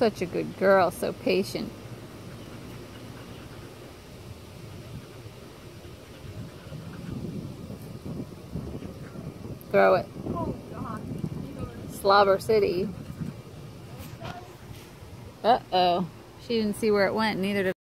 such a good girl, so patient. Throw it. Oh, God. Slobber City. Uh-oh. She didn't see where it went, neither did